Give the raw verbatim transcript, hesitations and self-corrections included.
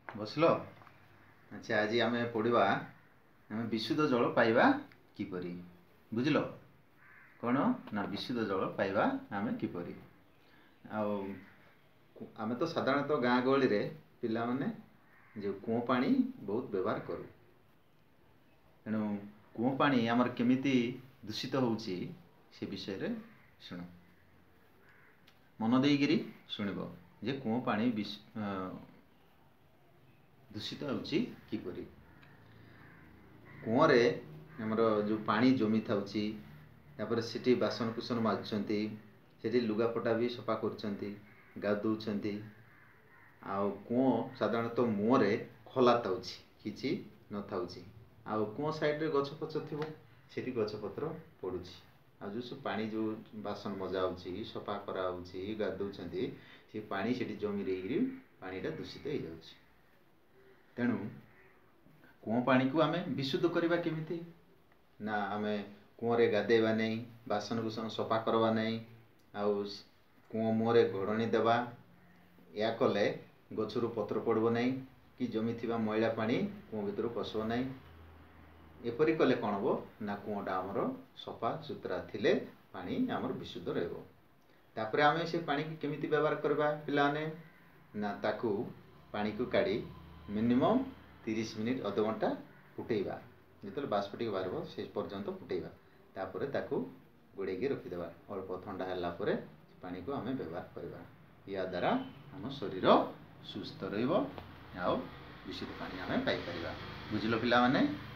बसलो। अच्छा आज आम पढ़ा आम विशुद्ध जल पाइबा किपरि बुझल कौन ना विशुद्ध जल पाइबा आम किपरि आम तो साधारणतः गाँ गहली रे पिला माने जो कूओ पानी बहुत व्यवहार करूँ तेणु कूओ पानी आमर केमिति दूषित होउची से विषय रे शुण मन देइगिरी शुणिब जे कूओ पानी दूषित होउची किपरि कूओरे हमर जो पानी जमी थाउची तापर सिटी बासन कुसन माजुचंती सेठी लुगापटा भी सफा करचंती गाधौचंती आउ कूओ साधारणतः मुहरे खोला थाउची किछि न थाउची आउ कूओ साइड रे गछ पछ थिबो सेठी गछ पत्र पडुची आ जो सब पानी जो बासन मजा होउची सफा करा होउची गाधौचंती से पानी सेठी जमी रहिगिरी पानीटा दूषित हो जाउची तेणु कूओ पानी को आमे विशुद्ध करबा केमिति ना आमे कूओरे गाधेबा नहीं बासन कुसन सफा करबा नहीं आउ कूओ मुहरे घोड़नी देबा या कले गछरु पत्र पड़बो नहीं कि जमी थिबा मैला पानी कूओ भितर पसबो नहीं एपरि कले कौन हो ना कूओटा आमर सफा सुतरा थिले पानी आमर विशुद्ध रहबो तापर आमे से पानी की केमिति व्यवहार करबा पिलाने ना ताकू पानी को काढ़ी मिनिमम तीस मिनिट अध घंटा फुटेबा जिते बाष्पटी बाहर से पर्यंत फुटेबा तापर ताकू गोड़े रखीदे अल्प ठंडा है पानी को आम व्यवहार करवा या द्वारा आम शरीर सुस्थ रहा विशुद्ध पानी आम पाई बुझल पिला माने।